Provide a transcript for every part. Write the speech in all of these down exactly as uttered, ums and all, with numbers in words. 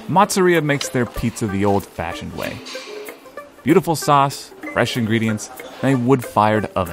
Mozzeria makes their pizza the old-fashioned way. Beautiful sauce, fresh ingredients, and a wood-fired oven.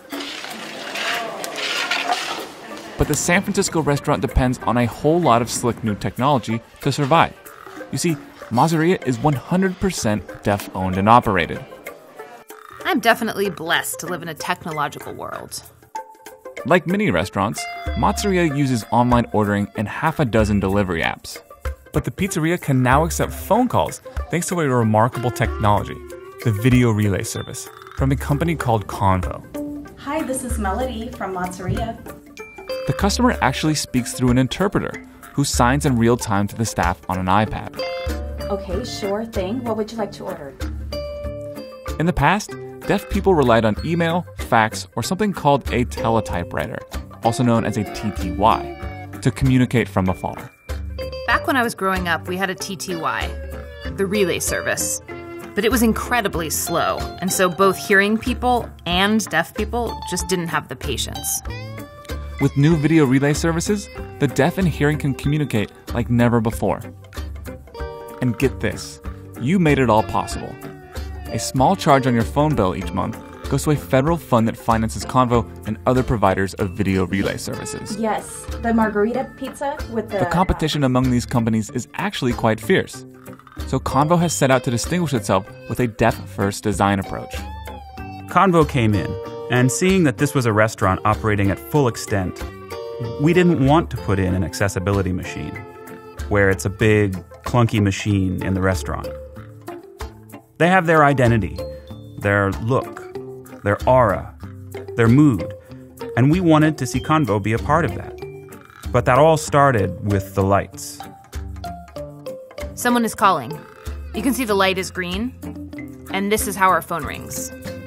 But the San Francisco restaurant depends on a whole lot of slick new technology to survive. You see, Mozzeria is one hundred percent deaf-owned and operated. I'm definitely blessed to live in a technological world. Like many restaurants, Mozzeria uses online ordering and half a dozen delivery apps. But the pizzeria can now accept phone calls thanks to a remarkable technology, the video relay service, from a company called Convo. Hi, this is Melody from Mozzeria. The customer actually speaks through an interpreter who signs in real time to the staff on an iPad. Okay, sure thing. What would you like to order? In the past, deaf people relied on email, fax, or something called a teletypewriter, also known as a T T Y, to communicate from afar. Back when I was growing up, we had a T T Y, the relay service. But it was incredibly slow, and so both hearing people and deaf people just didn't have the patience. With new video relay services, the deaf and hearing can communicate like never before. And get this, you made it all possible. A small charge on your phone bill each month goes to a federal fund that finances Convo and other providers of video relay services. Yes, the margarita pizza with the... The competition among these companies is actually quite fierce. So Convo has set out to distinguish itself with a deaf-first design approach. Convo came in, and seeing that this was a restaurant operating at full extent, we didn't want to put in an accessibility machine, where it's a big, clunky machine in the restaurant. They have their identity, their look, their aura, their mood, and we wanted to see Convo be a part of that. But that all started with the lights. Someone is calling. You can see the light is green, and this is how our phone rings.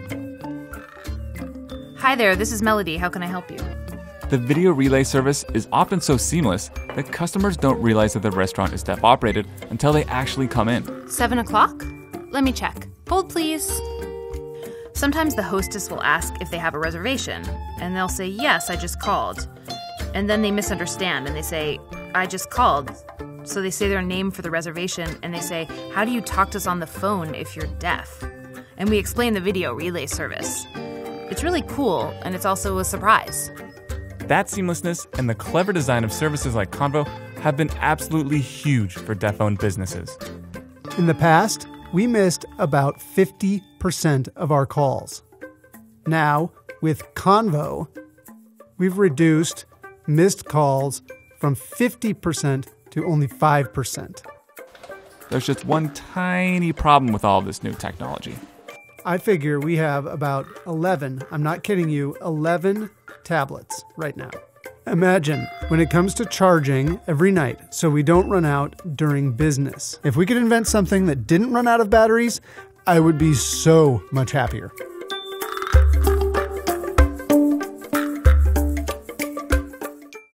Hi there, this is Melody. How can I help you? The video relay service is often so seamless that customers don't realize that the restaurant is deaf-operated until they actually come in. Seven o'clock? Let me check. Hold, please. Sometimes the hostess will ask if they have a reservation, and they'll say, yes, I just called. And then they misunderstand, and they say, I just called. So they say their name for the reservation, and they say, how do you talk to us on the phone if you're deaf? And we explain the video relay service. It's really cool, and it's also a surprise. That seamlessness and the clever design of services like Convo have been absolutely huge for deaf-owned businesses. In the past, we missed about fifty percent of our calls. Now, with Convo, we've reduced missed calls from fifty percent to only five percent. There's just one tiny problem with all this new technology. I figure we have about eleven, I'm not kidding you, eleven tablets right now. Imagine when it comes to charging every night so we don't run out during business. If we could invent something that didn't run out of batteries, I would be so much happier.